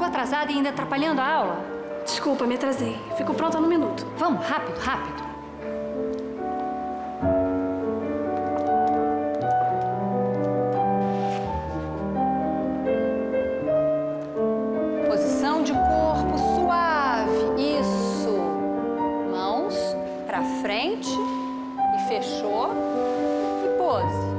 Chegou atrasada e ainda atrapalhando a aula? Desculpa, me atrasei. Fico pronta no minuto. Vamos, rápido, rápido. Posição de corpo suave. Isso. Mãos pra frente. E fechou. E pose.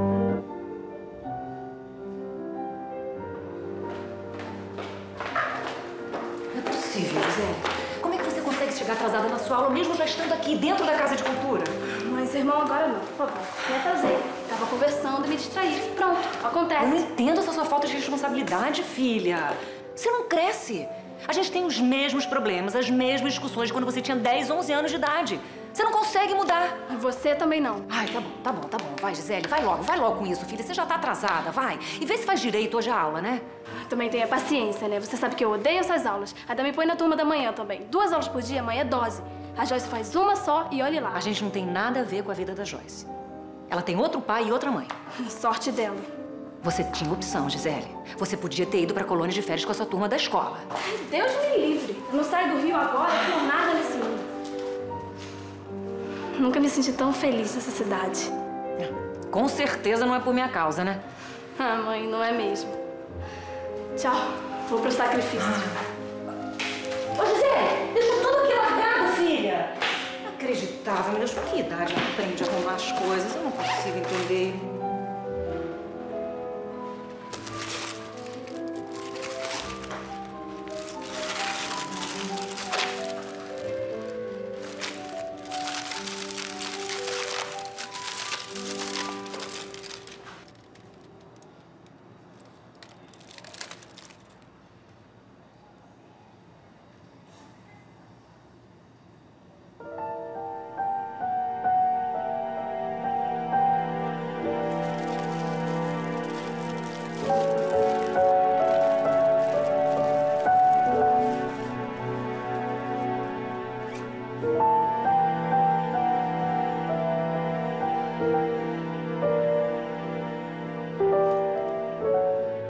Não é possível, Gisele. Como é que você consegue chegar atrasada na sua aula, mesmo já estando aqui dentro da Casa de Cultura? Mas, irmão, agora não, por favor. Me atrasei. Tava conversando e me distraí. Pronto, acontece. Eu não entendo essa sua falta de responsabilidade, filha. Você não cresce. A gente tem os mesmos problemas, as mesmas discussões de quando você tinha 10, 11 anos de idade. Você não consegue mudar. E você também não. Ai, tá bom, tá bom, tá bom. Vai, Gisele, vai logo com isso, filha. Você já tá atrasada, vai. E vê se faz direito hoje a aula, né? Também tenha paciência, né? Você sabe que eu odeio essas aulas. Ainda me põe na turma da manhã também. 2 aulas por dia, amanhã é dose. A Joyce faz uma só e olhe lá. A gente não tem nada a ver com a vida da Joyce. Ela tem outro pai e outra mãe. Sorte dela. Você tinha opção, Gisele. Você podia ter ido pra colônia de férias com a sua turma da escola. Ai, Deus me livre. Eu não saio do Rio agora por nada nesse mundo. Nunca me senti tão feliz nessa cidade. Com certeza não é por minha causa, né? Ah, mãe, não é mesmo. Tchau. Vou pro sacrifício. Ô, Gisele, deixou tudo aqui largado, filha. Inacreditável, meu Deus, por que idade ela aprende a arrumar as coisas? Eu não consigo entender.